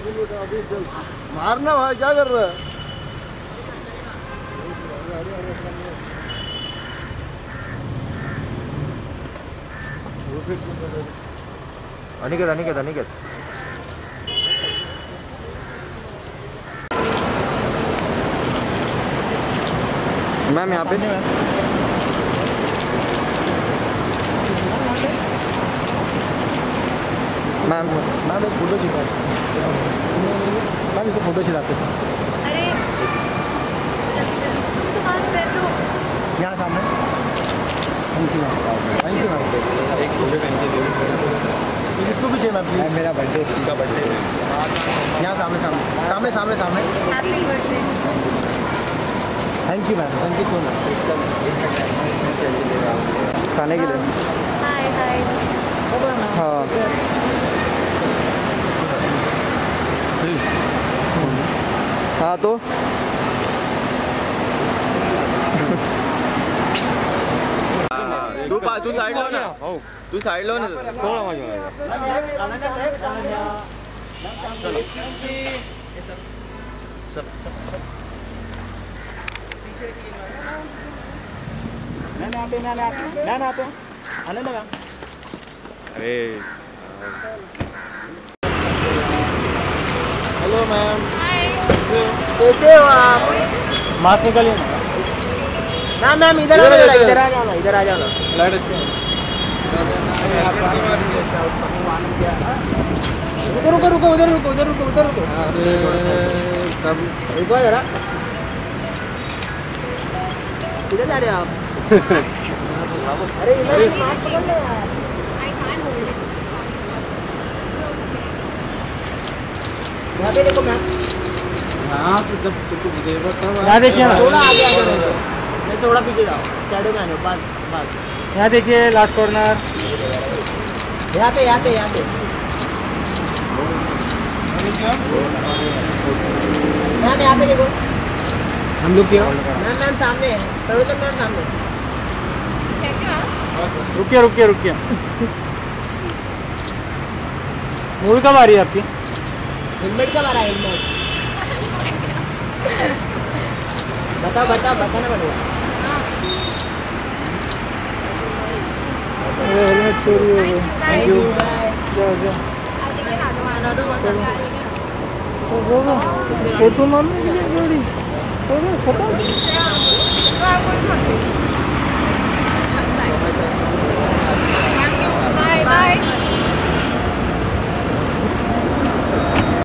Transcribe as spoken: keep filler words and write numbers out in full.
मारना भाई, क्या कर रहा है? अनिकेत अनिकेत अनिकेत मैम यहाँ पे मैम मैम एक फोटो खिंचा मैम इसको फोटो खिंचाते अरे तुम तो मास्क पहन लो यहाँ सामने। Thank you ma'am, thank you ma'am. एक फोटो इसको भी चाहिए मैम प्लीज। मेरा बर्थडे, इसका बर्थडे यहाँ सामने सामने सामने सामने सामने। Happy birthday. Thank you ma'am, thank you so much. इसका खाने के लिए। हाय हाय। हाँ हाँ तो तू तू साइड लो ना, तू साइड लो ना थोड़ा मजा अरे हेलो मैम, हाय। कैसे हो आप? मास्क निकालिए ना। मैम मैम इधर आ जाओ, इधर आ जाओ ना, इधर आ जाओ ना। लाइट अच्छी है। रुको रुको रुको, उधर रुको उधर रुको उधर रुको। रुको जरा, किधर जा रहे हो आप? अरे इधर मास्क पकड़ लो यार। I can't hold it. यहाँ पे देखो मैम। हाँ तो जब तुमको जरूरत है यहाँ देखिए ना, थोड़ा आगे आगे नहीं थोड़ा पीछे जाओ, शैडो में आने पास पास। यहाँ देखिए लास्ट कॉर्नर, यहाँ पे यहाँ पे यहाँ पे मैम, यहाँ पे देखो। हम लोग क्यों मैम मैम सामने है, सरोजन मैम सामने। कैसे हो आप? रुकिए रुकिए रुकिए। मूवी कब आ रही है आपकी? हेलमेट कब आ रहा है? हेलमेट बताओ बताओ बताना पड़ेगा। हेलमेट चोरी हो गई। Thank you. जाओ जाओ। फोटो मारने के लिए गाड़ी खत्म। Thank you. Bye bye.